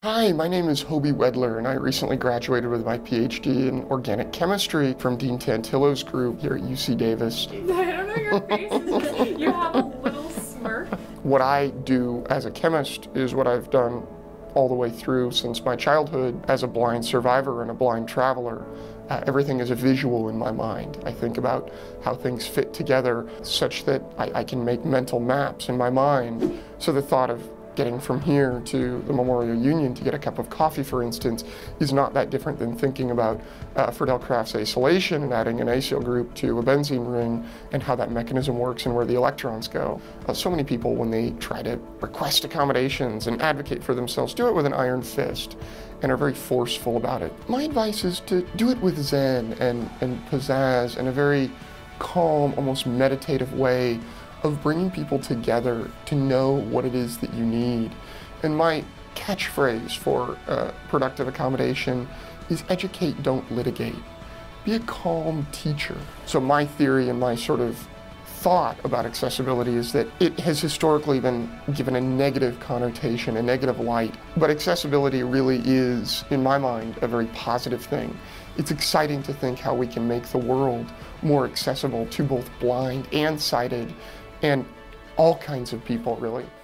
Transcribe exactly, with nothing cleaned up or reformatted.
Hi, my name is Hoby Wedler, and I recently graduated with my PhD in organic chemistry from Dean Tantillo's group here at U C Davis. I don't know your face. You have a little smirk. What I do as a chemist is what I've done all the way through since my childhood as a blind survivor and a blind traveler. Uh, everything is a visual in my mind. I think about how things fit together such that I, I can make mental maps in my mind. So the thought of getting from here to the Memorial Union to get a cup of coffee, for instance, is not that different than thinking about uh, Friedel-Crafts acylation and adding an acyl group to a benzene ring and how that mechanism works and where the electrons go. Uh, so many people, when they try to request accommodations and advocate for themselves, do it with an iron fist and are very forceful about it. My advice is to do it with zen and, and pizzazz and a very calm, almost meditative way of bringing people together to know what it is that you need. And my catchphrase for uh, productive accommodation is educate, don't litigate. Be a calm teacher. So my theory and my sort of thought about accessibility is that it has historically been given a negative connotation, a negative light, but accessibility really is, in my mind, a very positive thing. It's exciting to think how we can make the world more accessible to both blind and sighted and all kinds of people, really.